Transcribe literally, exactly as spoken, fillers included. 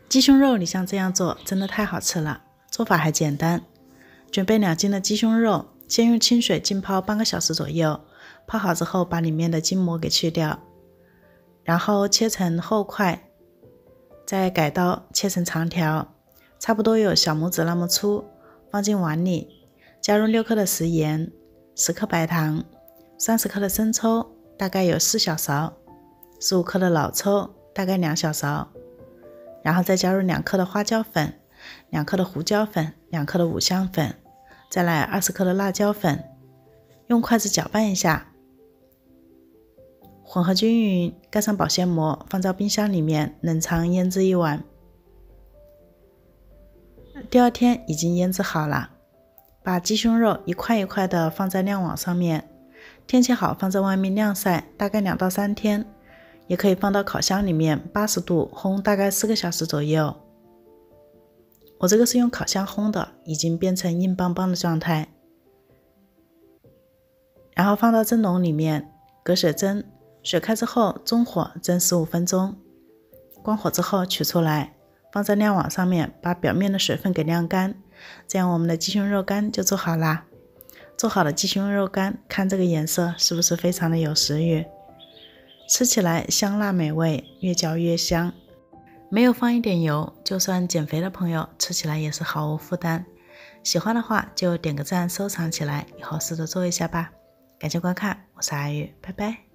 鸡胸肉你像这样做真的太好吃了，做法还简单。准备两斤的鸡胸肉，先用清水浸泡半个小时左右，泡好之后把里面的筋膜给去掉，然后切成厚块，再改刀切成长条，差不多有小拇指那么粗，放进碗里，加入六克的食盐，十克白糖，三十克的生抽，大概有四小勺，十五克的老抽，大概两小勺，然后再加入两克的花椒粉，两克的胡椒粉，两克的五香粉，再来二十克的辣椒粉，用筷子搅拌一下，混合均匀，盖上保鲜膜，放在冰箱里面冷藏腌制一晚。第二天已经腌制好了，把鸡胸肉一块一块的放在晾网上面，天气好放在外面晾晒，大概两到三天，也可以放到烤箱里面八十度烘大概四个小时左右。我这个是用烤箱烘的，已经变成硬邦邦的状态。然后放到蒸笼里面隔水蒸，水开之后中火蒸十五分钟，关火之后取出来，放在晾网上面，把表面的水分给晾干，这样我们的鸡胸肉干就做好啦。做好的鸡胸肉干，看这个颜色是不是非常的有食欲？吃起来香辣美味，越嚼越香。没有放一点油，就算减肥的朋友吃起来也是毫无负担。喜欢的话就点个赞收藏起来，以后试着做一下吧。感谢观看，我是阿玉，拜拜。